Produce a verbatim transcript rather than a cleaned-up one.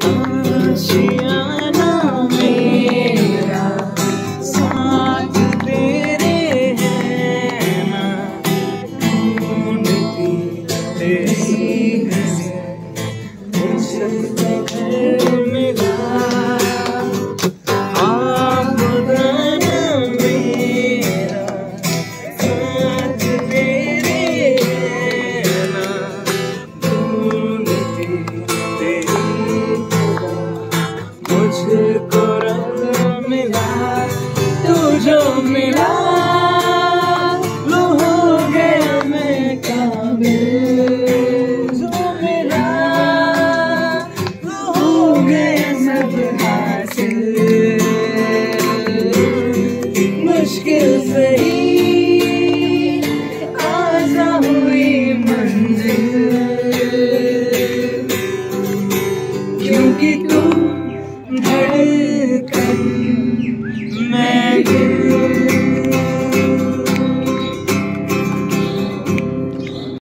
आशियाना मेरा साथ तेरे है ना, ढूंढती तेरी मुझको मिला। आप गाना मेरा साथ तेरे है ना, ढूंढती तेरी मुझको रंग मिला। तू जो मिला वो हो गया मैं काबिल, जो मिला वो हो गया सब हासिल। मुश्किल से ही आसा हुई मंजिल, क्योंकि तू धड़कन मैं दिल।